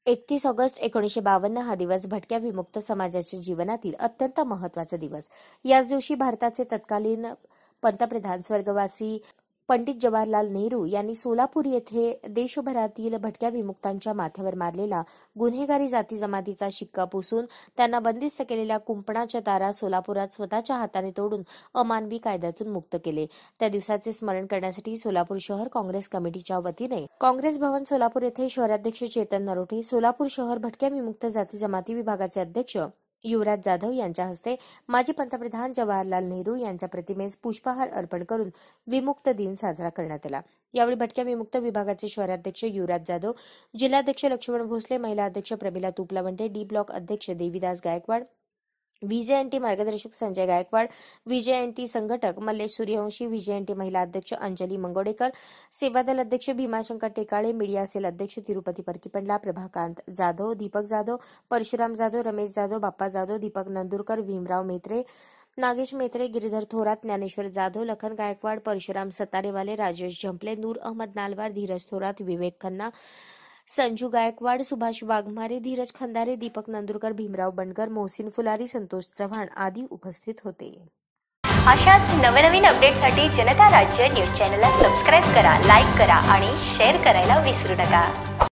31 August 1952 हा दिवस भटक्या विमुक्त समाजाच्या जीवनातील अत्यंत महत्त्वाचा दिवस। याच दिवशी भारताचे तत्कालीन पंतप्रधान स्वर्गवासी पंडित जवाहरलाल नेहरू यांनी सोलापूर येथे देशभरातील भटक्या विमुक्तांच्या माथ्यावर मारलेला गुन्हेगारी जाती जमातीचा शिक्का पुसून त्यांना बंदिस्त केलेल्या कुंपणाच्या तारा सोलापुरात स्वतःच्या हाताने तोडून अमानवी कायद्यातून मुक्त केले। त्या दिवसाचे स्मरण करण्यासाठी सोलापूर शहर काँग्रेस कमिटीच्या वतीने काँग्रेस भवन सोलापूर येथे शहराध्यक्ष चेतन नरोटे, सोलापूर शहर भटक्या विमुक्त जाती जमाती विभागाचे अध्यक्ष युवराज जाधव यांच्या हस्ते माजी पंतप्रधान जवाहरलाल नेहरू यांच्या प्रतिमेस पुष्पहार अर्पण करून विमुक्त दिन साजरा करण्यात आला। यावेळी भटक्या विमुक्त विभागाचे शहराध्यक्ष युवराज जाधव, जिल्हाध्यक्ष लक्ष्मण भोसले, महिला अध्यक्ष प्रमिला तुपलावंटे, डी ब्लॉक अध्यक्ष देवीदास गायकवाड, व्हीजेएनटी मार्गदर्शक संजय गायकवाड, व्हीजेएनटी संघटक मल्लेश सूर्यवंशी, व्हीजेएनटी महिला अध्यक्ष अंजली मंगोडेकर, सेवादल अध्यक्ष भीमाशंकर टेकाळे, मीडिया सेल अध्यक्ष तिरुपती परकीपंडला, प्रभाकांत जाधव, दीपक जाधव, परशुराम जाधव, रमेश जाधव, बाप्पा जाधव, दीपक नंदुरकर, भीमराव मेत्रे, नागेश मेत्रे, गिरीधर थोरात, ज्ञानेश्वर जाधव, लखन गायकवाड, परशुराम सतारेवाले, राजेश झंपले, नूर अहमद नालवार, धीरज थोरात, विवेक खन्ना, संजू गायकवाड, सुभाष वाघमारे, धीरज खंदारे, दीपक नंदुरकर, भीमराव बंडकर, मोहसिन फुलारी, संतोष चव्हाण आदी उपस्थित होते। अशाच नवनवीन अपडेटसाठी जनता राज्य न्यूज चॅनलला सबस्क्राइब करा, लाईक करा आणि शेअर करायला विसरू नका।